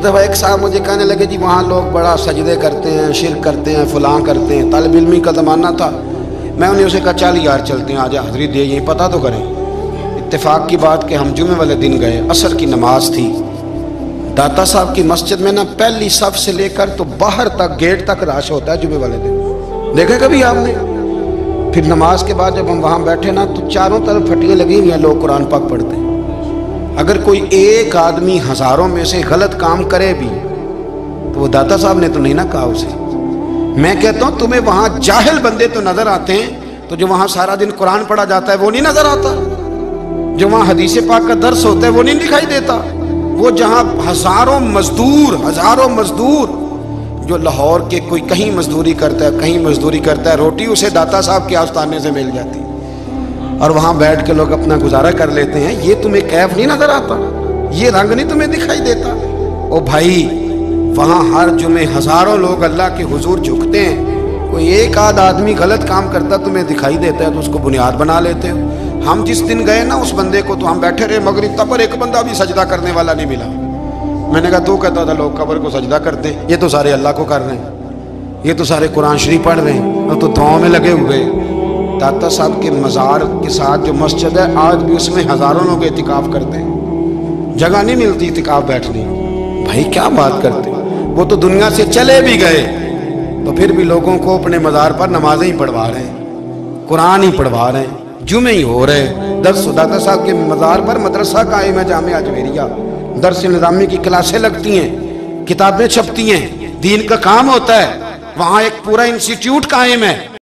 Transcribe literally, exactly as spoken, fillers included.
ایک دفعہ ایک صاحب مجھے کہنے لگے جی وہاں لوگ بڑا سجدے کرتے ہیں، شرک کرتے ہیں، فلاں کرتے ہیں، طالب علمی کا زمانہ تھا۔ میں انہیں اسے کہا چل یار چلتے ہیں، آج حاضری دے یہیں پتہ تو کریں۔ اتفاق کی بات کہ ہم جمعے والے دن گئے، عصر کی نماز تھی۔ داتا صاحب کی مسجد میں نا پہلی صف سے لے کر تو باہر تک گیٹ تک رش ہوتا ہے جمعے والے دن، دیکھا کبھی آپ نے؟ پھر نماز کے بعد جب ہم وہاں بیٹھے نا تو چاروں طرف پھٹیاں لگی ہوئی ہیں، لوگ قرآن پاک پڑھتے ہیں۔ اگر کوئی ایک آدمی ہزاروں میں سے غلط کام کرے بھی تو وہ داتا صاحب نے تو نہیں نہ کہا اسے۔ میں کہتا ہوں تمہیں وہاں جاہل بندے تو نظر آتے ہیں، تو جو وہاں سارا دن قرآن پڑھا جاتا ہے وہ نہیں نظر آتا؟ جو وہاں حدیث پاک کا درس ہوتا ہے وہ نہیں دکھائی دیتا؟ وہ جہاں ہزاروں مزدور ہزاروں مزدور جو لاہور کے کوئی کہیں مزدوری کرتا ہے کہیں مزدوری کرتا ہے، روٹی اسے داتا صاحب کے آستانے سے مل جاتی، اور وہاں بیٹھ کے لوگ اپنا گزارا کر لیتے ہیں۔ یہ تمہیں کیف نہیں نظر آتا؟ یہ رنگ نہیں تمہیں دکھائی دیتا؟ او بھائی، وہاں ہر جمعے ہزاروں لوگ اللہ کے حضور جھکتے ہیں، کوئی ایک آدھ آدمی غلط کام کرتا تمہیں دکھائی دیتا ہے تو اس کو بنیاد بنا لیتے ہو۔ ہم جس دن گئے نا اس بندے کو تو ہم بیٹھے رہے مغرب تک، پر ایک بندہ بھی سجدہ کرنے والا نہیں ملا۔ میں نے کہا تو کہتا تھا لوگ قبر کو سجدہ کرتے ہیں، یہ تو سارے اللہ کو کر رہے ہیں، یہ تو سارے قرآن شریف پڑھ رہے ہیں اور تو دعاؤں میں لگے ہوئے۔ داتا صاحب کے مزار کے ساتھ جو مسجد ہے آج بھی اس میں ہزاروں لوگ اعتکاف کرتے ہیں، جگہ نہیں ملتی اعتکاف بیٹھنے۔ بھائی کیا بات کرتے ہیں، وہ تو دنیا سے چلے بھی گئے تو پھر بھی لوگوں کو اپنے مزار پر نمازیں ہی پڑھوا رہے ہیں، قرآن ہی پڑھوا رہے ہیں، جمعے ہی ہو رہے ہیں۔ درس داتا صاحب کے مزار پر مدرسہ قائم ہے، جامعہ اجمیریہ، درس نظامی کی کلاسیں لگتی ہیں، کتابیں چھپتی ہیں، دین کا کام ہوتا ہے، وہاں ایک پورا انسٹیٹیوٹ قائم ہے۔